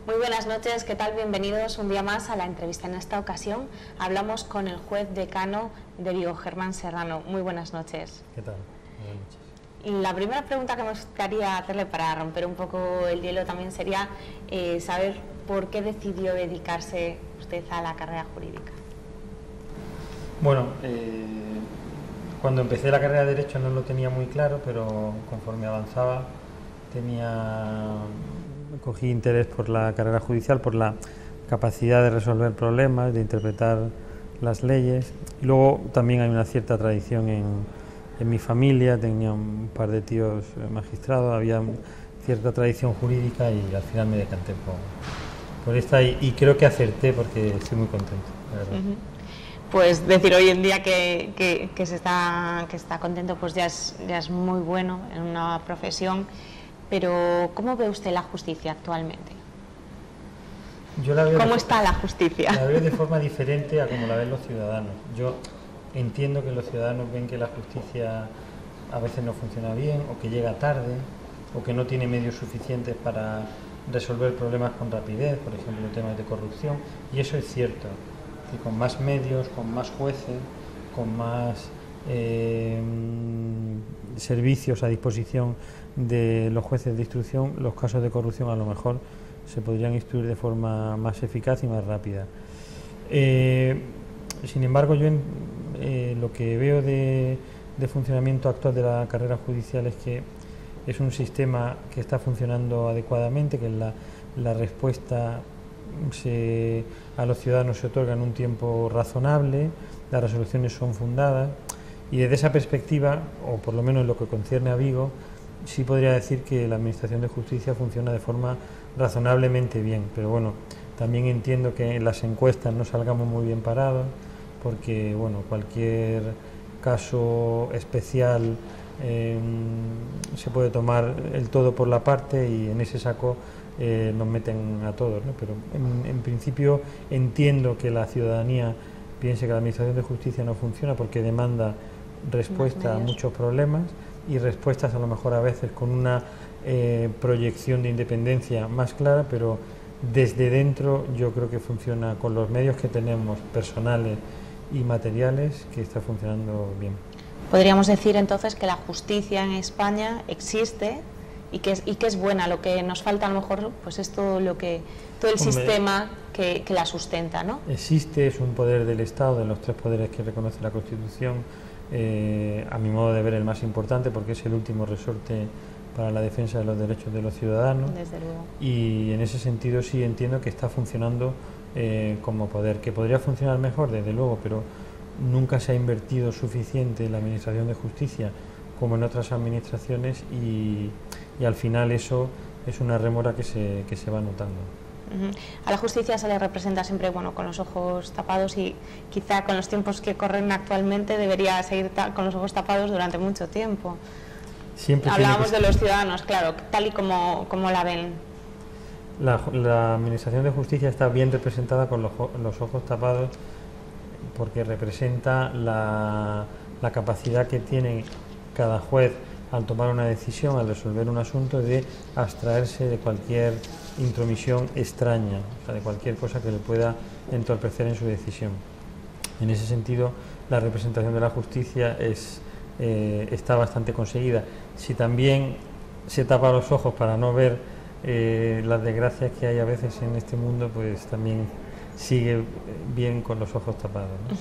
Muy buenas noches, ¿qué tal? Bienvenidos un día más a la entrevista. En esta ocasión hablamos con el juez decano de Vigo, Germán Serrano. Muy buenas noches. ¿Qué tal? Buenas noches. Y la primera pregunta que me gustaría hacerle para romper un poco el hielo también sería saber por qué decidió dedicarse usted a la carrera jurídica. Bueno, cuando empecé la carrera de Derecho no lo tenía muy claro, pero conforme avanzaba cogí interés por la carrera judicial, por la capacidad de resolver problemas, de interpretar las leyes. Y luego también hay una cierta tradición en mi familia, tenía un par de tíos magistrados, había cierta tradición jurídica y al final me decanté por esta y creo que acerté porque estoy muy contento, la verdad. Pues decir hoy en día que está contento pues ya es muy bueno en una profesión, pero ¿cómo ve usted la justicia actualmente? ¿Cómo está la justicia? La veo de forma diferente a como la ven los ciudadanos. Yo entiendo que los ciudadanos ven que la justicia a veces no funciona bien, o que llega tarde, o que no tiene medios suficientes para resolver problemas con rapidez, por ejemplo, temas de corrupción, y eso es cierto. Y con más medios, con más jueces, con más servicios a disposición de los jueces de instrucción, los casos de corrupción a lo mejor se podrían instruir de forma más eficaz y más rápida. Sin embargo, yo lo que veo de funcionamiento actual de la carrera judicial es que es un sistema que está funcionando adecuadamente, que la respuesta a los ciudadanos se otorga en un tiempo razonable, las resoluciones son fundadas, y desde esa perspectiva, o por lo menos en lo que concierne a Vigo, sí podría decir que la Administración de Justicia funciona de forma razonablemente bien, pero bueno, también entiendo que en las encuestas no salgamos muy bien parados, porque bueno, cualquier caso especial se puede tomar el todo por la parte y en ese saco nos meten a todos, ¿no? Pero en principio entiendo que la ciudadanía piense que la Administración de Justicia no funciona porque demanda respuesta a muchos problemas y respuestas a lo mejor a veces con una proyección de independencia más clara, pero desde dentro yo creo que funciona con los medios que tenemos, personales y materiales, que está funcionando bien. Podríamos decir entonces que la justicia en España existe y que es buena. Lo que nos falta a lo mejor pues es todo el sistema que la sustenta, ¿no? Existe, es un poder del Estado, de los tres poderes que reconoce la Constitución, a mi modo de ver el más importante porque es el último resorte para la defensa de los derechos de los ciudadanos. Desde luego. Y en ese sentido sí entiendo que está funcionando como poder, que podría funcionar mejor desde luego, pero nunca se ha invertido suficiente en la Administración de Justicia como en otras administraciones y al final eso es una rémora que se va notando. A la justicia se le representa siempre con los ojos tapados y quizá con los tiempos que corren actualmente debería seguir con los ojos tapados durante mucho tiempo. Hablábamos de los ciudadanos, claro, tal y como la ven. La Administración de Justicia está bien representada con los ojos tapados porque representa la capacidad que tiene cada juez al tomar una decisión, al resolver un asunto, de abstraerse de cualquier intromisión extraña, o sea, de cualquier cosa que le pueda entorpecer en su decisión. En ese sentido, la representación de la justicia está bastante conseguida. Si también se tapa los ojos para no ver las desgracias que hay a veces en este mundo, pues también sigue bien con los ojos tapados, ¿no?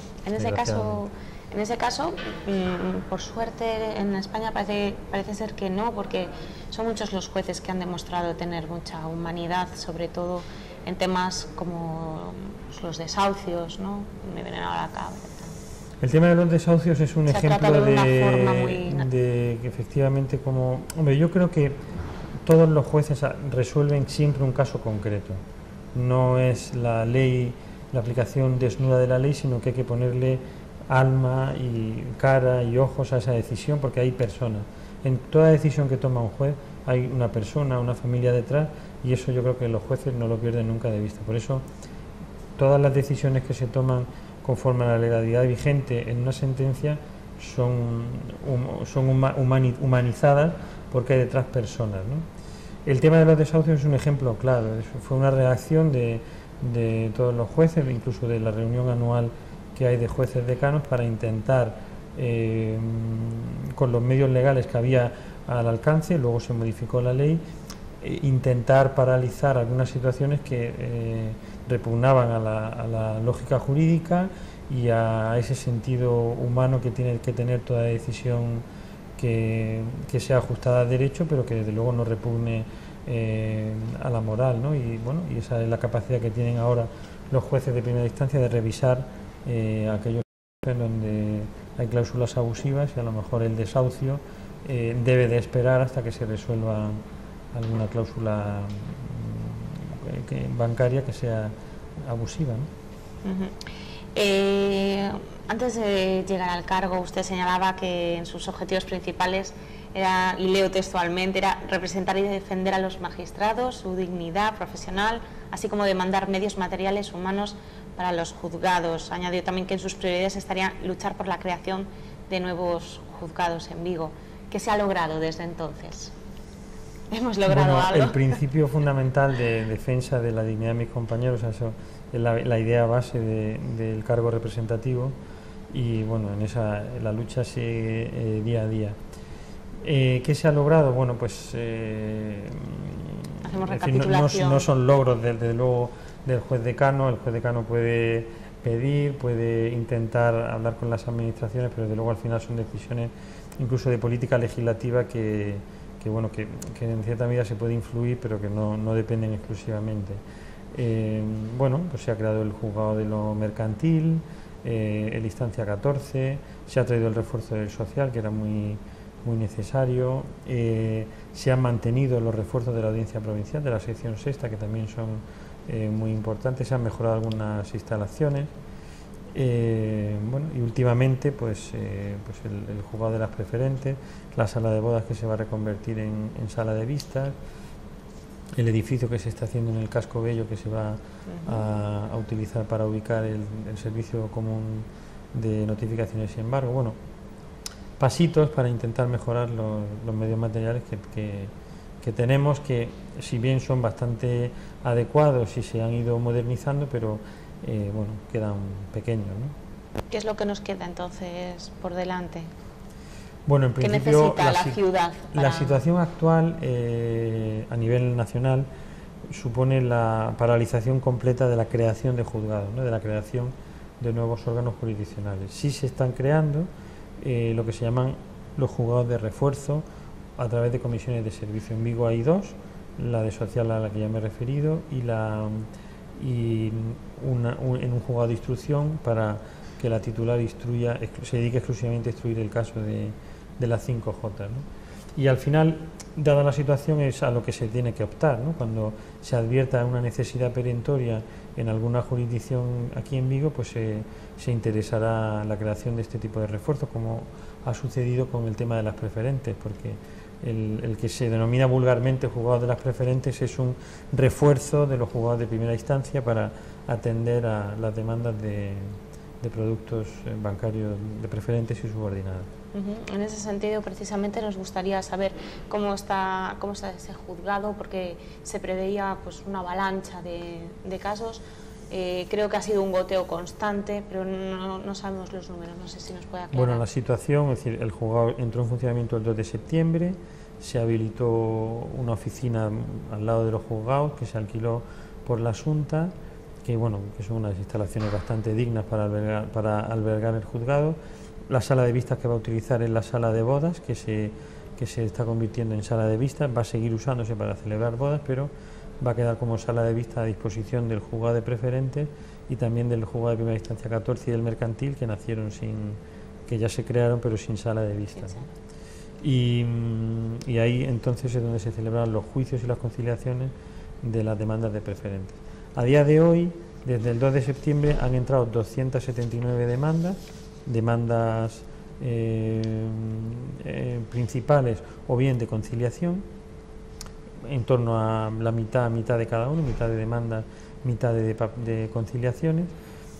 En ese caso, por suerte en España parece ser que no, porque son muchos los jueces que han demostrado tener mucha humanidad, sobre todo en temas como los desahucios, ¿no? Me vienen ahora a la cabeza. El tema de los desahucios es un ejemplo de que efectivamente yo creo que todos los jueces resuelven siempre un caso concreto. No es la ley, la aplicación desnuda de la ley, sino que hay que ponerle alma y cara y ojos a esa decisión porque hay personas. En toda decisión que toma un juez hay una persona, una familia detrás y eso yo creo que los jueces no lo pierden nunca de vista. Por eso todas las decisiones que se toman conforme a la legalidad vigente en una sentencia son humanizadas porque hay detrás personas, ¿no? El tema de los desahucios es un ejemplo claro. Fue una reacción de todos los jueces, incluso de la reunión anual que hay de jueces decanos, para intentar, con los medios legales que había al alcance, luego se modificó la ley, intentar paralizar algunas situaciones que repugnaban a la lógica jurídica y a ese sentido humano que tiene que tener toda decisión que sea ajustada a derecho, pero que desde luego no repugne a la moral, ¿no? Y bueno, y esa es la capacidad que tienen ahora los jueces de primera instancia de revisar aquellos casos en donde hay cláusulas abusivas, y a lo mejor el desahucio debe de esperar hasta que se resuelva alguna cláusula bancaria que sea abusiva, ¿no? Antes de llegar al cargo, usted señalaba que en sus objetivos principales era, y leo textualmente, era representar y defender a los magistrados, su dignidad profesional, así como demandar medios materiales humanos para los juzgados. Añadió también que en sus prioridades estaría luchar por la creación de nuevos juzgados en Vigo. ¿Qué se ha logrado desde entonces? ¿Hemos logrado algo? El principio fundamental de defensa de la dignidad de mis compañeros, eso es la idea base del cargo representativo, y bueno, en la lucha sigue día a día. ¿Qué se ha logrado? Bueno, pues hacemos recapitulación. No son logros desde luego del juez decano. El juez decano puede pedir, puede intentar hablar con las administraciones, pero desde luego al final son decisiones incluso de política legislativa que en cierta medida se puede influir, pero que no dependen exclusivamente. Bueno, pues se ha creado el juzgado de lo mercantil, el instancia 14, se ha traído el refuerzo del social, que era muy necesario, se han mantenido los refuerzos de la audiencia provincial, de la sección sexta, que también son muy importantes, se han mejorado algunas instalaciones, bueno, y últimamente pues el juzgado de las preferentes, la sala de bodas que se va a reconvertir en sala de vistas, el edificio que se está haciendo en el Casco Bello, que se va a utilizar para ubicar el servicio común de notificaciones y embargo. Bueno, pasitos para intentar mejorar los medios materiales que tenemos, que si bien son bastante adecuados y se han ido modernizando, pero bueno, quedan pequeños, ¿no? ¿Qué es lo que nos queda entonces por delante? Bueno, en principio ¿Qué necesita la ciudad? La situación actual a nivel nacional supone la paralización completa de la creación de juzgados, ¿no? De la creación de nuevos órganos jurisdiccionales. Sí se están creando lo que se llaman los juzgados de refuerzo a través de comisiones de servicio. En Vigo hay dos, la de social a la que ya me he referido en un juzgado de instrucción para que la titular se dedique exclusivamente a instruir el caso de las 5J, ¿no? Y al final, dada la situación, es a lo que se tiene que optar, ¿no? Cuando se advierta una necesidad perentoria en alguna jurisdicción aquí en Vigo, pues se interesará la creación de este tipo de refuerzos, como ha sucedido con el tema de las preferentes, porque el que se denomina vulgarmente juzgado de las preferentes es un refuerzo de los juzgados de primera instancia para atender a las demandas de productos bancarios de preferentes y subordinados. En ese sentido, precisamente nos gustaría saber cómo está ese juzgado, porque se preveía pues una avalancha de casos. Creo que ha sido un goteo constante, pero no sabemos los números, no sé si nos puede aclarar. Bueno, la situación, es decir, el juzgado entró en funcionamiento el 2 de septiembre, se habilitó una oficina al lado de los juzgados que se alquiló por la Xunta, que son unas instalaciones bastante dignas para albergar el juzgado. La sala de vistas que va a utilizar es la sala de bodas, que se está convirtiendo en sala de vistas, va a seguir usándose para celebrar bodas, pero va a quedar como sala de vistas a disposición del juzgado de preferentes y también del juzgado de primera instancia 14 y del mercantil, que ya se crearon pero sin sala de vistas. Y ahí entonces es donde se celebran los juicios y las conciliaciones de las demandas de preferentes. A día de hoy, desde el 2 de septiembre, han entrado 279 demandas principales o bien de conciliación, en torno a la mitad de cada uno, mitad de demandas, mitad de conciliaciones.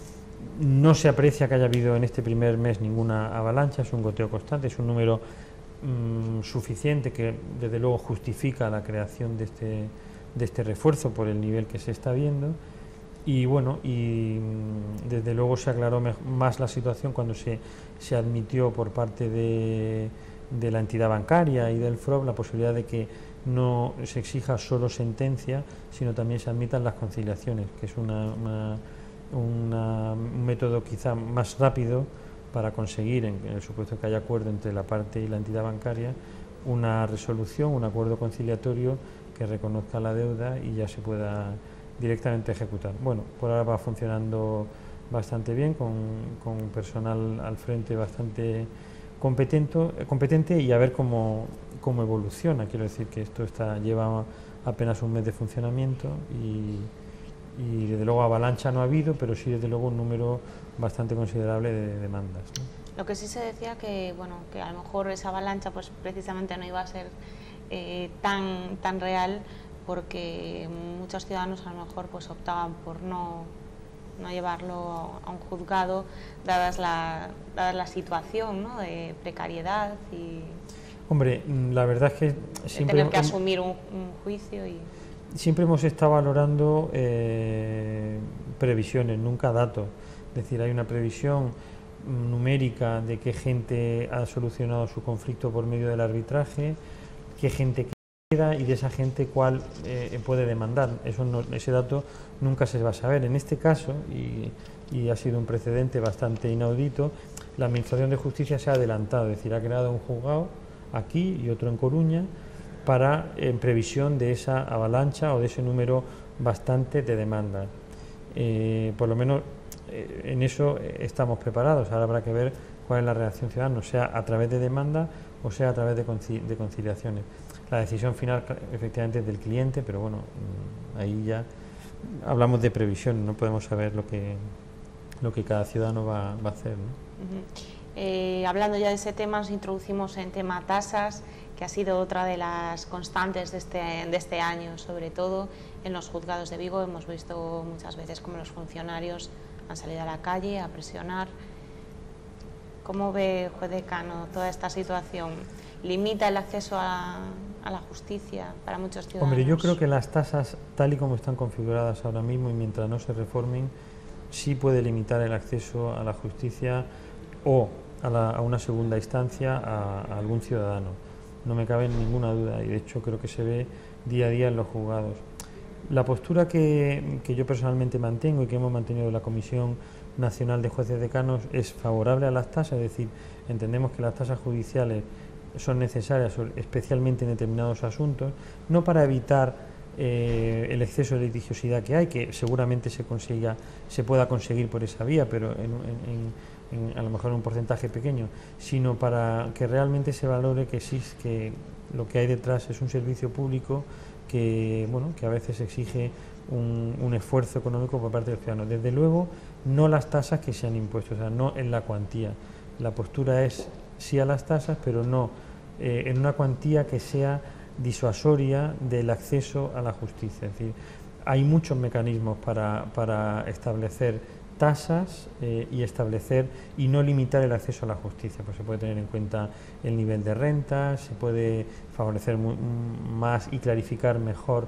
No se aprecia que haya habido en este primer mes ninguna avalancha, es un goteo constante, es un número suficiente que desde luego justifica la creación de este refuerzo por el nivel que se está viendo. Y bueno, desde luego se aclaró más la situación cuando se admitió por parte de la entidad bancaria y del FROB la posibilidad de que no se exija solo sentencia, sino también se admitan las conciliaciones, que es un método quizá más rápido para conseguir, en el supuesto que haya acuerdo entre la parte y la entidad bancaria, una resolución, un acuerdo conciliatorio que reconozca la deuda y ya se pueda directamente ejecutar. Bueno, por ahora va funcionando bastante bien, con personal al frente bastante competente, y a ver cómo evoluciona. Quiero decir que esto lleva apenas un mes de funcionamiento y desde luego avalancha no ha habido, pero sí desde luego un número bastante considerable de demandas, ¿no? Lo que sí se decía que, bueno, que a lo mejor esa avalancha pues precisamente no iba a ser tan real, porque muchos ciudadanos a lo mejor pues optaban por no llevarlo a un juzgado, dada la situación, ¿no?, de precariedad y... Hombre, la verdad es que siempre tener que asumir un juicio y... Siempre hemos estado valorando previsiones, nunca datos. Es decir, hay una previsión numérica de qué gente ha solucionado su conflicto por medio del arbitraje, qué gente queda y de esa gente cuál puede demandar. Ese dato nunca se va a saber. En este caso, y ha sido un precedente bastante inaudito, la Administración de Justicia se ha adelantado, es decir, ha creado un juzgado aquí y otro en Coruña, en previsión de esa avalancha o de ese número bastante de demandas. Por lo menos en eso estamos preparados. Ahora habrá que ver cuál es la reacción ciudadana, sea a través de demanda o sea a través de conciliaciones. La decisión final efectivamente es del cliente, pero bueno, ahí ya hablamos de previsión, no podemos saber lo que cada ciudadano va a hacer, ¿no? Hablando ya de ese tema, nos introducimos en tema tasas, que ha sido otra de las constantes de este año, sobre todo en los juzgados de Vigo. Hemos visto muchas veces cómo los funcionarios han salido a la calle a presionar. ¿Cómo ve, juez decano, toda esta situación? ¿Limita el acceso a la justicia para muchos ciudadanos? Hombre, yo creo que las tasas, tal y como están configuradas ahora mismo y mientras no se reformen, sí puede limitar el acceso a la justicia o a una segunda instancia a algún ciudadano. No me cabe ninguna duda y de hecho creo que se ve día a día en los juzgados. La postura que yo personalmente mantengo y que hemos mantenido en la Comisión Nacional de Jueces Decanos es favorable a las tasas, es decir, entendemos que las tasas judiciales son necesarias, especialmente en determinados asuntos, no para evitar el exceso de litigiosidad que hay, que seguramente se pueda conseguir por esa vía, pero a lo mejor en un porcentaje pequeño, sino para que realmente se valore que lo que hay detrás es un servicio público que a veces exige un esfuerzo económico por parte del ciudadano. Desde luego, no las tasas que se han impuesto, o sea, no en la cuantía. La postura es sí a las tasas, pero no en una cuantía que sea disuasoria del acceso a la justicia. Es decir, hay muchos mecanismos para establecer tasas y no limitar el acceso a la justicia. Pues se puede tener en cuenta el nivel de rentas, se puede favorecer más y clarificar mejor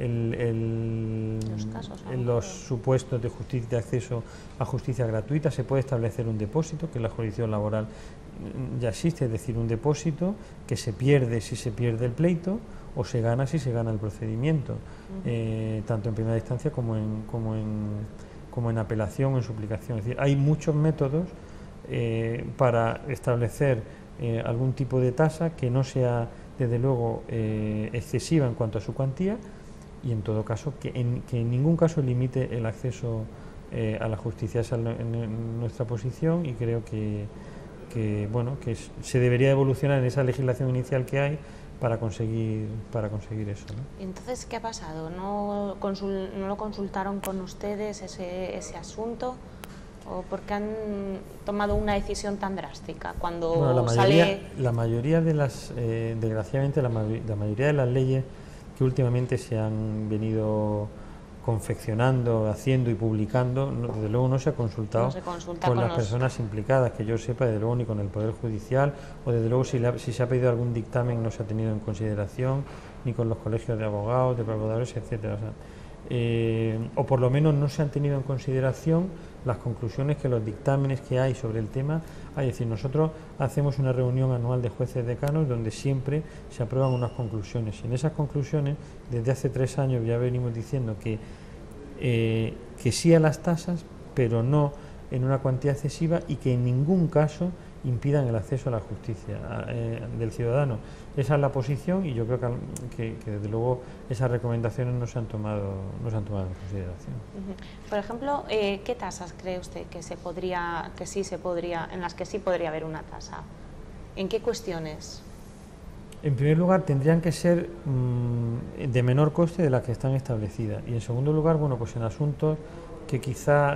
los supuestos de acceso a justicia gratuita. Se puede establecer un depósito, que en la jurisdicción laboral ya existe, es decir, un depósito que se pierde si se pierde el pleito o se gana si se gana el procedimiento, tanto en primera instancia como en apelación o en suplicación. Es decir, hay muchos métodos para establecer algún tipo de tasa que no sea, desde luego, excesiva en cuanto a su cuantía y, en todo caso, que en ningún caso limite el acceso a la justicia. Esa es nuestra posición y creo que se debería evolucionar en esa legislación inicial que hay para conseguir eso, ¿no? Entonces, ¿qué ha pasado? ¿No lo consultaron con ustedes ese asunto? ¿O por qué han tomado una decisión tan drástica? Cuando la mayoría de las, desgraciadamente, la mayoría de las leyes que últimamente se han venido confeccionando, haciendo y publicando, desde luego no se ha consultado con las personas implicadas, que yo sepa, desde luego ni con el Poder Judicial, o desde luego si se ha pedido algún dictamen no se ha tenido en consideración, ni con los colegios de abogados, de procuradores, etcétera. O por lo menos no se han tenido en consideración las conclusiones que los dictámenes que hay sobre el tema hay. Es decir, nosotros hacemos una reunión anual de jueces decanos donde siempre se aprueban unas conclusiones, y en esas conclusiones desde hace 3 años ya venimos diciendo que sí a las tasas, pero no en una cuantía excesiva, y que en ningún caso impidan el acceso a la justicia del ciudadano. Esa es la posición, y yo creo que desde luego esas recomendaciones no se han tomado en consideración. Por ejemplo, ¿qué tasas cree usted que en las que sí podría haber una tasa? ¿En qué cuestiones? En primer lugar, tendrían que ser de menor coste de las que están establecidas, y en segundo lugar, bueno, pues en asuntos que quizá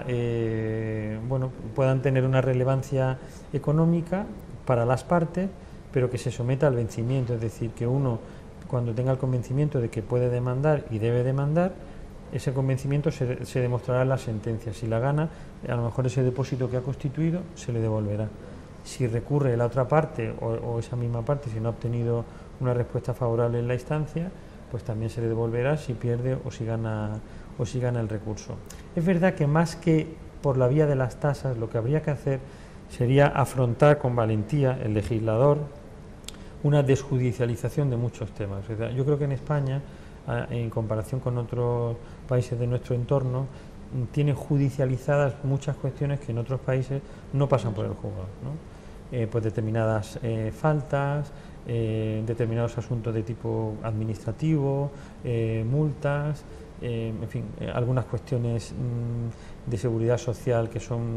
puedan tener una relevancia económica para las partes, pero que se someta al vencimiento. Es decir, que uno, cuando tenga el convencimiento de que puede demandar y debe demandar, ese convencimiento se demostrará en la sentencia. Si la gana, a lo mejor ese depósito que ha constituido se le devolverá. Si recurre la otra parte o esa misma parte, si no ha obtenido una respuesta favorable en la instancia, pues también se le devolverá si pierde o si gana el recurso. Es verdad que más que por la vía de las tasas, lo que habría que hacer sería afrontar con valentía el legislador una desjudicialización de muchos temas. O sea, yo creo que en España, en comparación con otros países de nuestro entorno, tiene judicializadas muchas cuestiones que en otros países no pasan por el juzgado, ¿no? Pues determinadas faltas, determinados asuntos de tipo administrativo, multas, en fin, algunas cuestiones de seguridad social que son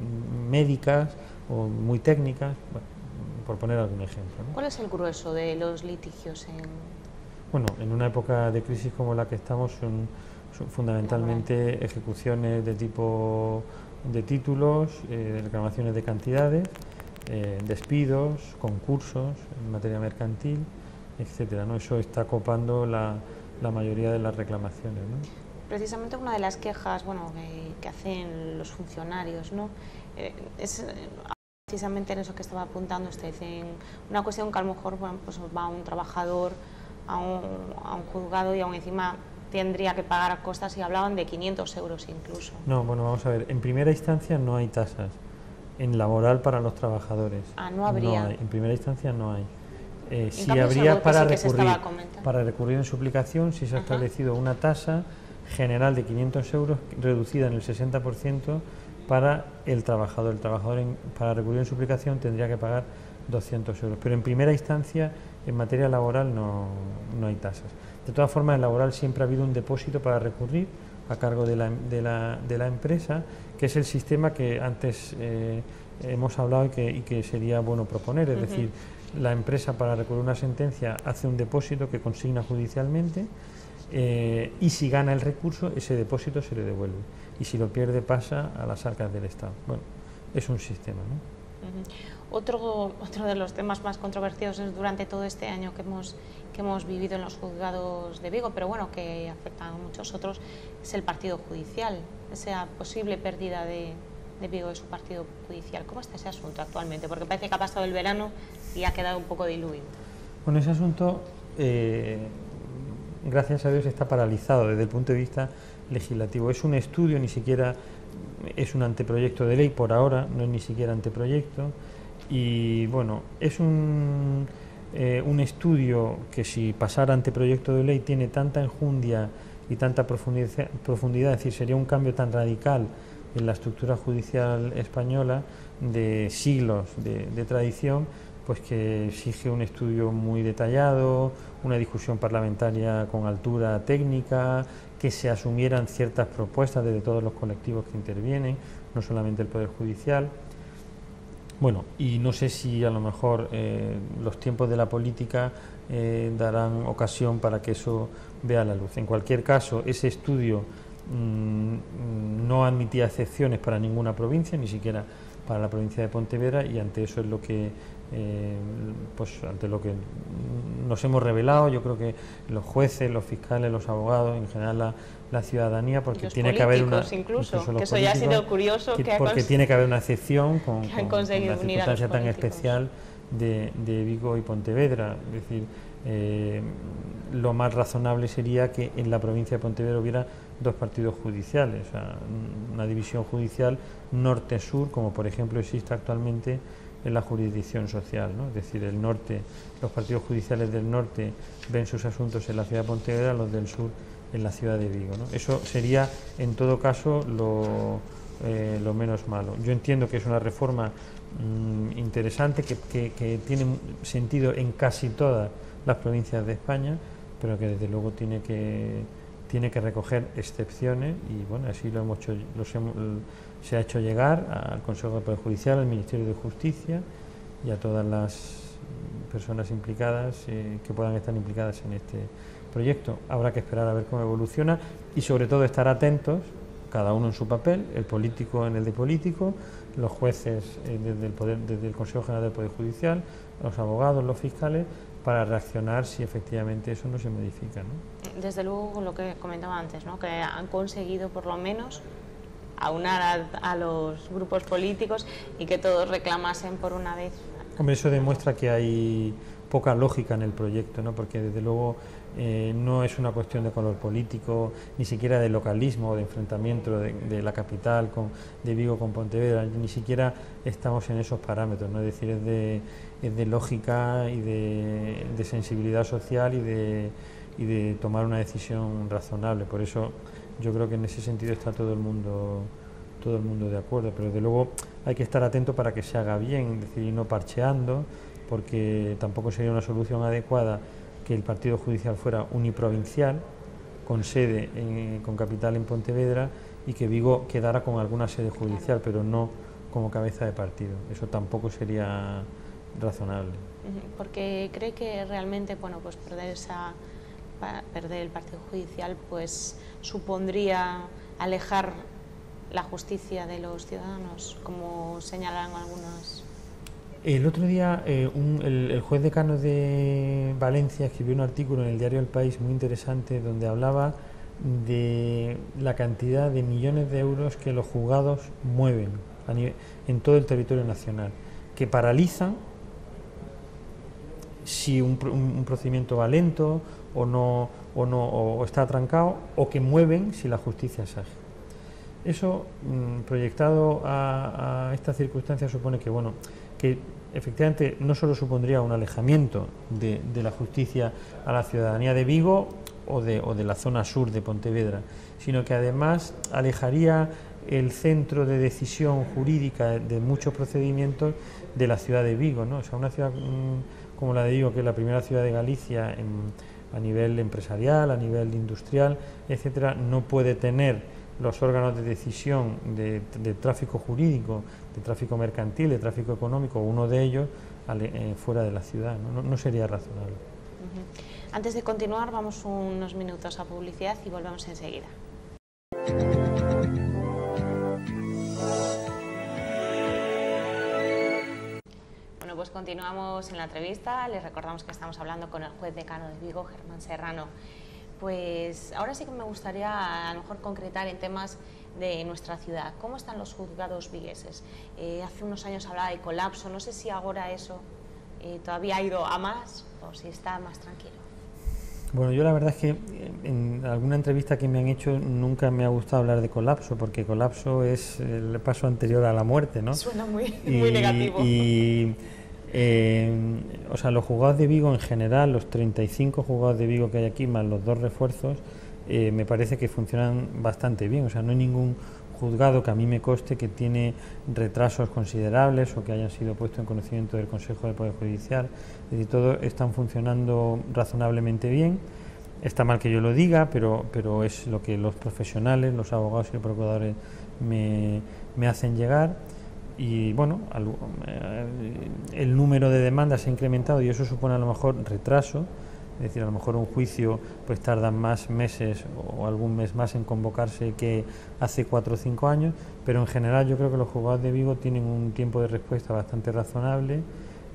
médicas o muy técnicas, bueno, por poner algún ejemplo, ¿no? ¿Cuál es el grueso de los litigios Bueno, en una época de crisis como la que estamos son fundamentalmente ejecuciones de tipo de títulos, reclamaciones de cantidades, despidos, concursos en materia mercantil, etcétera, ¿no? Eso está copando la mayoría de las reclamaciones, ¿no? Precisamente una de las quejas, bueno, que hacen los funcionarios, ¿no? Es precisamente en eso que estaba apuntando usted, en una cuestión que a lo mejor, bueno, pues va un trabajador a un juzgado y aún encima tendría que pagar a costas, y hablaban de 500 euros incluso. No, bueno, vamos a ver, en primera instancia no hay tasas en laboral para los trabajadores. No habría. No hay, en primera instancia no hay. Sí habría para recurrir en suplicación si se ha establecido una tasa general de 500 euros reducida en el 60% para el trabajador. El trabajador para recurrir en suplicación tendría que pagar 200 euros, pero en primera instancia en materia laboral no hay tasas. De todas formas, en laboral siempre ha habido un depósito para recurrir a cargo de la empresa, que es el sistema que antes hemos hablado y que sería bueno proponer. Es decir, la empresa, para recurrir una sentencia, hace un depósito que consigna judicialmente, y si gana el recurso, ese depósito se le devuelve, y si lo pierde pasa a las arcas del Estado. Bueno, es un sistema, ¿no? Otro de los temas más controvertidos durante todo este año que hemos vivido en los juzgados de Vigo, pero bueno, que afecta a muchos otros, es el partido judicial, esa posible pérdida de Vigo de su partido judicial. ¿Cómo está ese asunto actualmente? Porque parece que ha pasado el verano y ha quedado un poco diluido. Bueno, ese asunto, gracias a Dios, está paralizado desde el punto de vista legislativo. Es un estudio, ni siquiera es un anteproyecto de ley por ahora, no es ni siquiera anteproyecto, y bueno, es un estudio que, si pasara anteproyecto de ley, tiene tanta enjundia y tanta profundidad, es decir, sería un cambio tan radical en la estructura judicial española de siglos de tradición, pues que exige un estudio muy detallado, una discusión parlamentaria con altura técnica, que se asumieran ciertas propuestas desde todos los colectivos que intervienen, no solamente el Poder Judicial. Bueno, y no sé si a lo mejor los tiempos de la política darán ocasión para que eso vea la luz. En cualquier caso, ese estudio no admitía excepciones para ninguna provincia, ni siquiera para la provincia de Pontevedra, y ante eso es lo que pues ante lo que nos hemos revelado, yo creo que los jueces, los fiscales, los abogados, en general la ciudadanía, porque tiene que haber una, incluso que eso ya ha sido curioso, porque tiene que haber una excepción con la circunstancia tan especial de Vigo y Pontevedra. Es decir, lo más razonable sería que en la provincia de Pontevedra hubiera dos partidos judiciales, o sea, una división judicial norte-sur, como por ejemplo existe actualmente en la jurisdicción social, ¿no? Es decir, el norte, los partidos judiciales del norte ven sus asuntos en la ciudad de Pontevedra, los del sur en la ciudad de Vigo, ¿no? Eso sería en todo caso lo menos malo. Yo entiendo que es una reforma interesante, que tiene sentido en casi todas las provincias de España, pero que desde luego tiene que recoger excepciones, y bueno, así lo hemos hecho, se ha hecho llegar al Consejo de Poder Judicial, al Ministerio de Justicia y a todas las personas implicadas que puedan estar implicadas en este proyecto. Habrá que esperar a ver cómo evoluciona y sobre todo estar atentos, cada uno en su papel, el político en el de político, los jueces desde el Consejo General del Poder Judicial, los abogados, los fiscales, para reaccionar si efectivamente eso no se modifica, ¿no? Desde luego, lo que comentaba antes, ¿no? Que han conseguido por lo menos aunar a los grupos políticos y que todos reclamasen por una vez. Hombre, eso demuestra que hay poca lógica en el proyecto, ¿no? Porque desde luego no es una cuestión de color político, ni siquiera de localismo o de enfrentamiento de la capital de Vigo con Pontevedra, ni siquiera estamos en esos parámetros, ¿no? Es decir, es de lógica y de sensibilidad social y de tomar una decisión razonable. Por eso yo creo que en ese sentido está todo el mundo de acuerdo, pero desde luego hay que estar atento para que se haga bien, es decir, y no parcheando, porque tampoco sería una solución adecuada que el partido judicial fuera uniprovincial, con sede, con capital en Pontevedra, y que Vigo quedara con alguna sede judicial, pero no como cabeza de partido. Eso tampoco sería razonable. Porque cree que realmente, bueno, pues perder el partido judicial pues supondría alejar la justicia de los ciudadanos, como señalan algunos. El otro día el juez decano de Valencia escribió un artículo en el diario El País muy interesante, donde hablaba de la cantidad de millones de euros que los juzgados mueven en todo el territorio nacional, que paralizan si un procedimiento va lento o está atrancado, o que mueven si la justicia es ágil. Eso, proyectado a esta circunstancia, supone que, bueno, que efectivamente no solo supondría un alejamiento de la justicia a la ciudadanía de Vigo o de la zona sur de Pontevedra, sino que además alejaría el centro de decisión jurídica de muchos procedimientos de la ciudad de Vigo, ¿no? O sea, una ciudad como la de Vigo, que es la primera ciudad de Galicia a nivel empresarial, a nivel industrial, etcétera, no puede tener los órganos de decisión de tráfico jurídico, de tráfico mercantil, de tráfico económico, uno de ellos fuera de la ciudad, ¿no? No sería razonable. Antes de continuar, vamos unos minutos a publicidad y volvemos enseguida. Bueno, pues continuamos en la entrevista. Les recordamos que estamos hablando con el juez decano de Vigo, Germán Serrano. Pues ahora sí que me gustaría a lo mejor concretar en temas de nuestra ciudad. ¿Cómo están los juzgados vigueses? Hace unos años hablaba de colapso, no sé si ahora eso todavía ha ido a más o si está más tranquilo. Bueno, yo la verdad es que en alguna entrevista que me han hecho nunca me ha gustado hablar de colapso, porque colapso es el paso anterior a la muerte, ¿no? Suena muy negativo. O sea, los juzgados de Vigo en general, los 35 juzgados de Vigo que hay aquí, más los 2 refuerzos, me parece que funcionan bastante bien. O sea, no hay ningún juzgado que a mí me conste que tiene retrasos considerables o que hayan sido puestos en conocimiento del Consejo de Poder Judicial. Es decir, todos están funcionando razonablemente bien. Está mal que yo lo diga, pero es lo que los profesionales, los abogados y los procuradores me hacen llegar. Y bueno, el número de demandas se ha incrementado y eso supone a lo mejor retraso, es decir, a lo mejor un juicio pues tarda más meses o algún mes más en convocarse que hace 4 o 5 años, pero en general yo creo que los juzgados de Vigo tienen un tiempo de respuesta bastante razonable,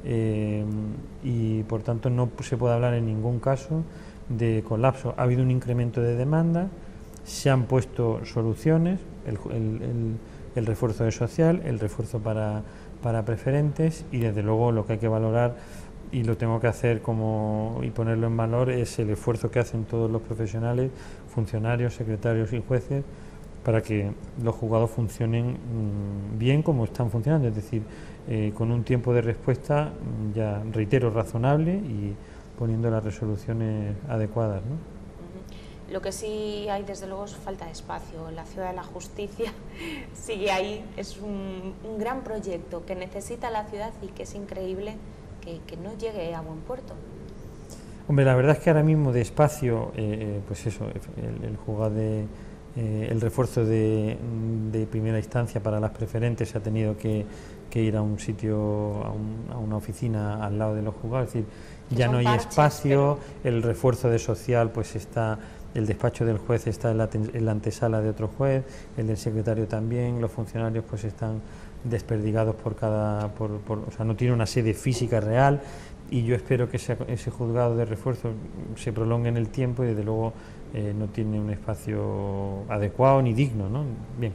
y por tanto no se puede hablar en ningún caso de colapso. Ha habido un incremento de demanda, se han puesto soluciones, el refuerzo de social, el refuerzo para preferentes, y desde luego lo que hay que valorar, y lo tengo que hacer y ponerlo en valor, es el esfuerzo que hacen todos los profesionales, funcionarios, secretarios y jueces, para que los juzgados funcionen bien como están funcionando, es decir, con un tiempo de respuesta, ya reitero, razonable, y poniendo las resoluciones adecuadas, ¿no? Lo que sí hay, desde luego, es falta de espacio. La Ciudad de la Justicia sigue ahí, es un gran proyecto que necesita la ciudad y que es increíble que no llegue a buen puerto. Hombre, la verdad es que ahora mismo de espacio, pues eso, el juzgado el refuerzo de primera instancia para las preferentes se ha tenido que ir a un sitio, a una oficina al lado de los juzgados, es decir, ya no hay espacio, el refuerzo de social, pues está, el despacho del juez está en la antesala de otro juez, el del secretario también, los funcionarios pues están desperdigados o sea, no tiene una sede física real, y yo espero que ese juzgado de refuerzo se prolongue en el tiempo, y desde luego no tiene un espacio adecuado ni digno, ¿no? Bien,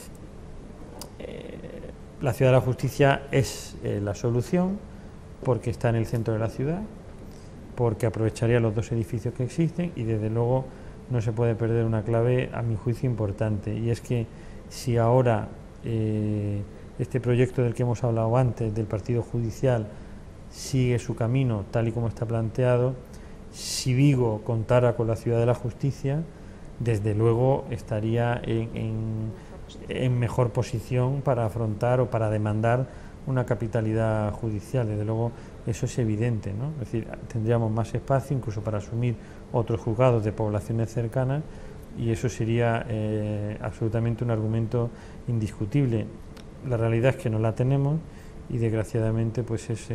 la Ciudad de la Justicia es la solución, porque está en el centro de la ciudad, porque aprovecharía los dos edificios que existen, y desde luego no se puede perder una clave, a mi juicio, importante, y es que si ahora este proyecto del que hemos hablado antes, del partido judicial, sigue su camino tal y como está planteado, si Vigo contara con la Ciudad de la Justicia, desde luego estaría en mejor posición para afrontar o para demandar una capitalidad judicial. Desde luego eso es evidente, ¿no? Es decir, tendríamos más espacio incluso para asumir otros juzgados de poblaciones cercanas, y eso sería absolutamente un argumento indiscutible. La realidad es que no la tenemos, y desgraciadamente pues es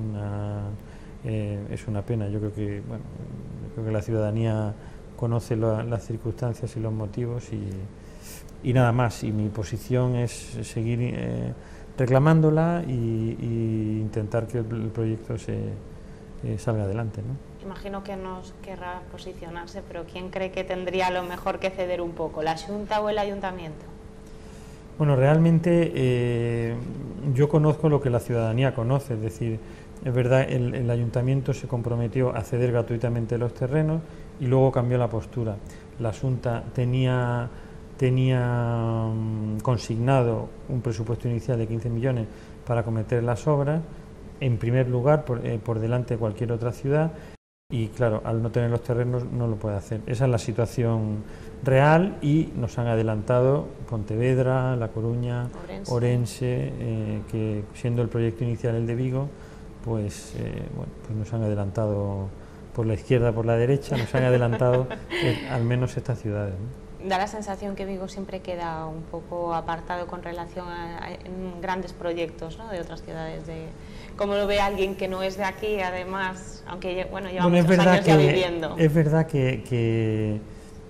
una pena. Yo creo que la ciudadanía conoce las circunstancias y los motivos, y nada más, y mi posición es seguir reclamándola y intentar que el proyecto salga adelante, ¿no? Imagino que nos querrá posicionarse, pero ¿quién cree que tendría lo mejor que ceder un poco, la Xunta o el Ayuntamiento? Bueno, realmente yo conozco lo que la ciudadanía conoce, es decir, es verdad, el Ayuntamiento se comprometió a ceder gratuitamente los terrenos y luego cambió la postura. La Xunta tenía consignado un presupuesto inicial de 15 millones para acometer las obras, en primer lugar, por delante de cualquier otra ciudad, y claro, al no tener los terrenos no lo puede hacer. Esa es la situación real, y nos han adelantado Pontevedra, La Coruña, Orense, que siendo el proyecto inicial el de Vigo, pues nos han adelantado por la izquierda, por la derecha, nos han adelantado al menos estas ciudades, ¿no? Da la sensación que Vigo siempre queda un poco apartado con relación a grandes proyectos, ¿no?, de otras ciudades. ¿Cómo lo ve alguien que no es de aquí, además, aunque lleva muchos años ya viviendo? Es verdad que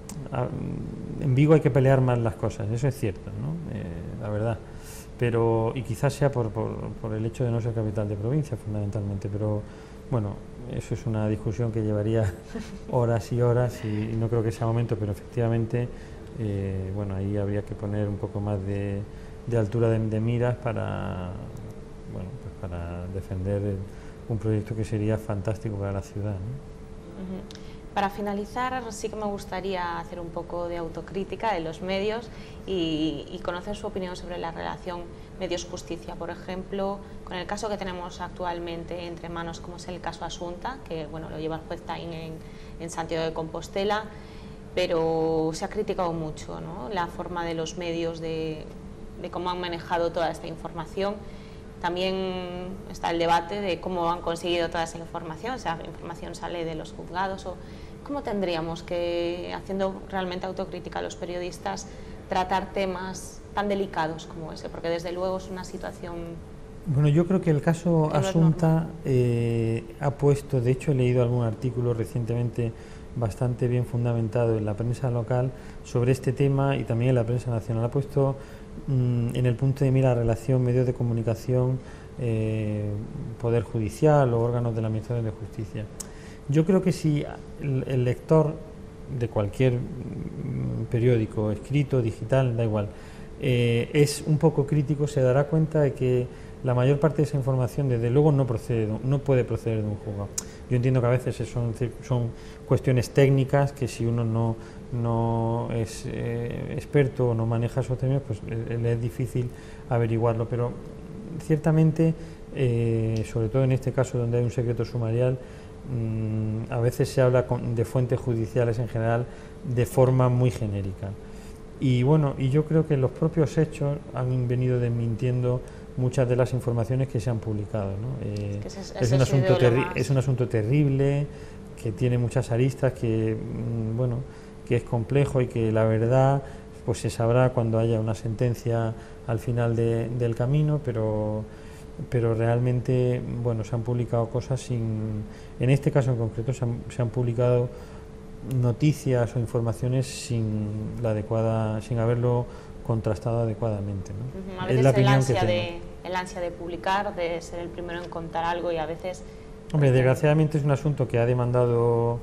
en Vigo hay que pelear más las cosas, eso es cierto, ¿no? La verdad. Y quizás sea por el hecho de no ser capital de provincia, fundamentalmente, pero bueno, eso es una discusión que llevaría horas y horas, y no creo que sea momento, pero efectivamente, ahí habría que poner un poco más de altura de miras para defender un proyecto que sería fantástico para la ciudad, ¿no? Para finalizar, sí que me gustaría hacer un poco de autocrítica de los medios y conocer su opinión sobre la relación medios-justicia, por ejemplo, con el caso que tenemos actualmente entre manos, como es el caso Asunta, que lo lleva el juez Taín en Santiago de Compostela, pero se ha criticado mucho, ¿no?, la forma de los medios de cómo han manejado toda esta información. También está el debate de cómo han conseguido toda esa información, o sea, la información sale de los juzgados, o cómo tendríamos que, haciendo realmente autocrítica a los periodistas, tratar temas tan delicados como ese, porque desde luego es una situación... Bueno, yo creo que el caso Asunta ha puesto, de hecho he leído algún artículo recientemente bastante bien fundamentado en la prensa local sobre este tema, y también en la prensa nacional, ha puesto en el punto de mira la relación medios de comunicación Poder Judicial o órganos de la Administración de Justicia. Yo creo que si el lector de cualquier periódico, escrito, digital, da igual, es un poco crítico, se dará cuenta de que la mayor parte de esa información, desde luego, no puede proceder de un juzgado. Yo entiendo que a veces son cuestiones técnicas que si uno no es experto o no maneja esos términos, pues le es difícil averiguarlo, pero ciertamente, sobre todo en este caso donde hay un secreto sumarial, a veces se habla de fuentes judiciales en general de forma muy genérica. Y bueno, y yo creo que los propios hechos han venido desmintiendo muchas de las informaciones que se han publicado, ¿no? Es un asunto terrible, que tiene muchas aristas, que bueno, que es complejo y que la verdad pues se sabrá cuando haya una sentencia al final del camino, pero realmente, bueno, se han publicado cosas en este caso en concreto se han publicado noticias o informaciones sin haberlo contrastado adecuadamente, ¿no? A veces es la opinión que tengo. El ansia de publicar, de ser el primero en contar algo, y a veces... Hombre, desgraciadamente es un asunto que ha demandado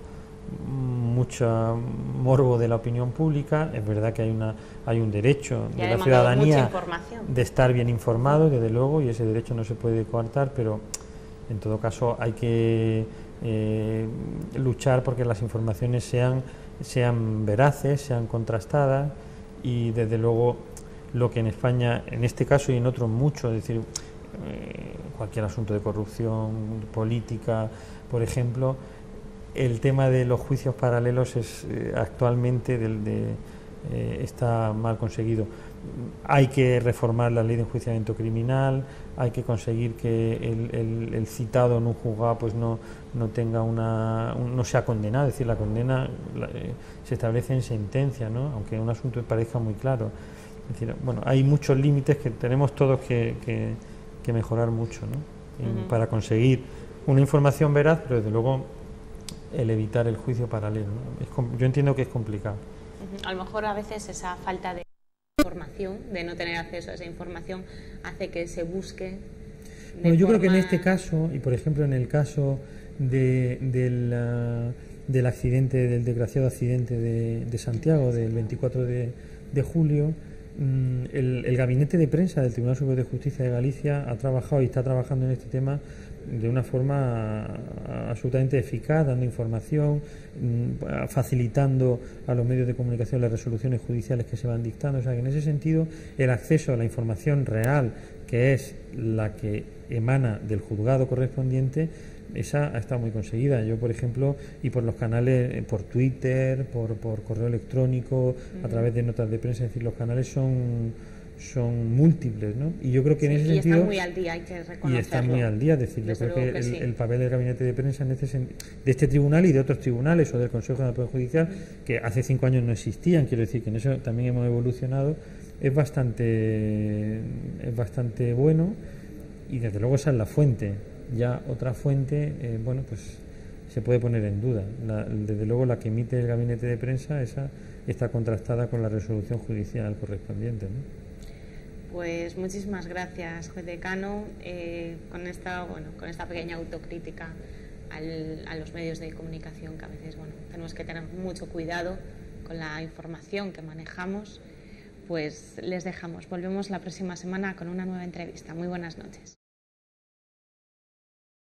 mucho morbo de la opinión pública. Es verdad que hay un derecho de la ciudadanía de estar bien informado, desde luego, y ese derecho no se puede coartar, pero en todo caso hay que luchar porque las informaciones sean veraces, sean contrastadas, y desde luego lo que en España, en este caso y en otros muchos, es decir, cualquier asunto de corrupción política, por ejemplo, el tema de los juicios paralelos es actualmente está mal conseguido. Hay que reformar la ley de enjuiciamiento criminal, hay que conseguir que el citado en un juzgado pues no tenga no sea condenado, es decir, la condena se establece en sentencia, ¿no? Aunque un asunto parezca muy claro. Es decir, bueno, hay muchos límites que tenemos todos que mejorar mucho, ¿no? Para conseguir una información veraz, pero desde luego el evitar el juicio paralelo, ¿no? Yo entiendo que es complicado. A lo mejor a veces esa falta de información, de no tener acceso a esa información, hace que se busque. Bueno, yo creo que en este caso, y por ejemplo en el caso del accidente, del desgraciado accidente de Santiago, del 24 de julio, el gabinete de prensa del Tribunal Superior de Justicia de Galicia ha trabajado y está trabajando en este tema de una forma absolutamente eficaz, dando información, facilitando a los medios de comunicación las resoluciones judiciales que se van dictando. O sea que en ese sentido el acceso a la información real, que es la que emana del juzgado correspondiente, esa ha estado muy conseguida. Yo, por ejemplo, y por los canales, por Twitter, por correo electrónico, a través de notas de prensa, es decir, los canales son múltiples, ¿no? Y yo creo que en ese sentido... Y están muy al día, hay que reconocerlo. Y están muy al día, es decir, yo creo que el papel del gabinete de prensa de este tribunal y de otros tribunales o del Consejo de Poder Judicial, que hace 5 años no existían, quiero decir que en eso también hemos evolucionado, es bastante bueno, y desde luego esa es la fuente. Ya otra fuente, bueno, pues se puede poner en duda. Desde luego la que emite el gabinete de prensa, esa está contrastada con la resolución judicial correspondiente, ¿no? Pues muchísimas gracias, juez decano, con esta pequeña autocrítica a los medios de comunicación, que a veces tenemos que tener mucho cuidado con la información que manejamos. Pues les dejamos. Volvemos la próxima semana con una nueva entrevista. Muy buenas noches.